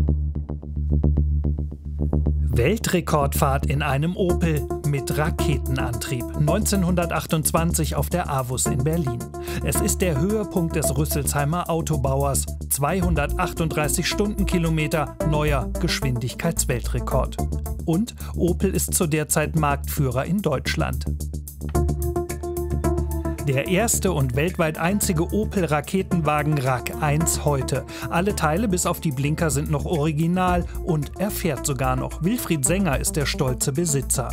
Weltrekordfahrt in einem Opel mit Raketenantrieb 1928 auf der AWUS in Berlin. Es ist der Höhepunkt des Rüsselsheimer Autobauers. 238 Stundenkilometer, neuer Geschwindigkeitsweltrekord. Und Opel ist zu der Zeit Marktführer in Deutschland. Der erste und weltweit einzige Opel-Raketenwagen RAK 1 heute. Alle Teile bis auf die Blinker sind noch original und er fährt sogar noch. Wilfried Sänger ist der stolze Besitzer.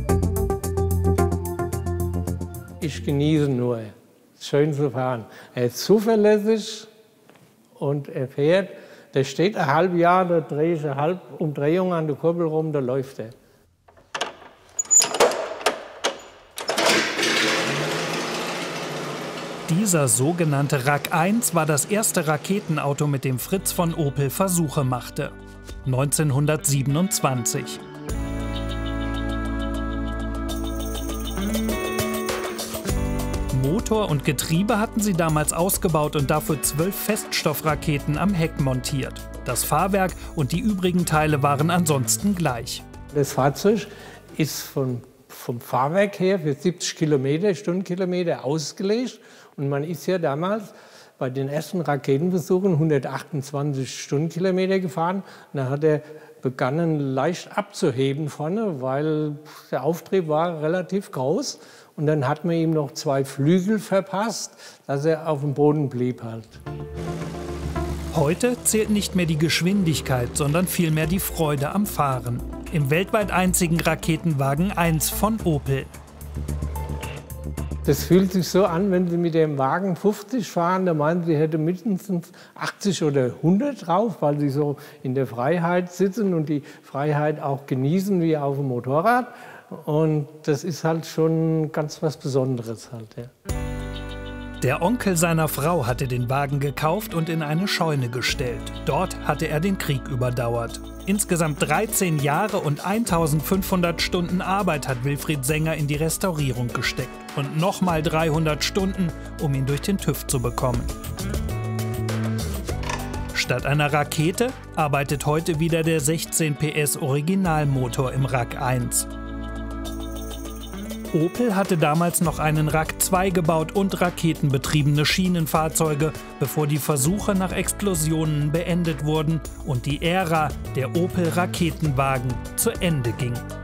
Ich genieße nur, schön zu fahren. Er ist zuverlässig und er fährt. Der steht ein halbes Jahr, da drehe ich eine halbe Umdrehung an der Kurbel rum, da läuft er. Dieser sogenannte RAK 1 war das erste Raketenauto, mit dem Fritz von Opel Versuche machte. 1927. Motor und Getriebe hatten sie damals ausgebaut und dafür 12 Feststoffraketen am Heck montiert. Das Fahrwerk und die übrigen Teile waren ansonsten gleich. Das Fahrzeug ist vom Fahrwerk her für 70 Stundenkilometer ausgelegt. Und man ist ja damals bei den ersten Raketenversuchen 128 Stundenkilometer gefahren. Und da hat er begonnen leicht abzuheben vorne, weil der Auftrieb war relativ groß. Und dann hat man ihm noch 2 Flügel verpasst, dass er auf dem Boden blieb halt. Heute zählt nicht mehr die Geschwindigkeit, sondern vielmehr die Freude am Fahren. Im weltweit einzigen Raketenwagen 1 von Opel. Das fühlt sich so an, wenn Sie mit dem Wagen 50 fahren, da meinen Sie, hätte mindestens 80 oder 100 drauf, weil Sie so in der Freiheit sitzen und die Freiheit auch genießen wie auf dem Motorrad. Und das ist halt schon ganz was Besonderes halt, ja. Der Onkel seiner Frau hatte den Wagen gekauft und in eine Scheune gestellt. Dort hatte er den Krieg überdauert. Insgesamt 13 Jahre und 1500 Stunden Arbeit hat Wilfried Sänger in die Restaurierung gesteckt. Und nochmal 300 Stunden, um ihn durch den TÜV zu bekommen. Statt einer Rakete arbeitet heute wieder der 16 PS Originalmotor im RAK 1. Opel hatte damals noch einen RAK 2 gebaut und raketenbetriebene Schienenfahrzeuge, bevor die Versuche nach Explosionen beendet wurden und die Ära der Opel-Raketenwagen zu Ende ging.